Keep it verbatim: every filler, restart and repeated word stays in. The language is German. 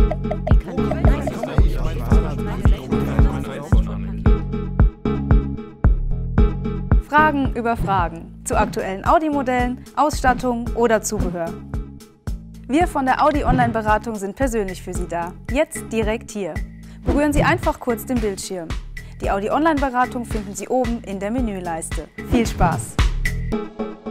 Fragen über Fragen zu aktuellen Audi-Modellen, Ausstattung oder Zubehör. Wir von der Audi Online-Beratung sind persönlich für Sie da. Jetzt direkt hier. Berühren Sie einfach kurz den Bildschirm. Die Audi Online-Beratung finden Sie oben in der Menüleiste. Viel Spaß!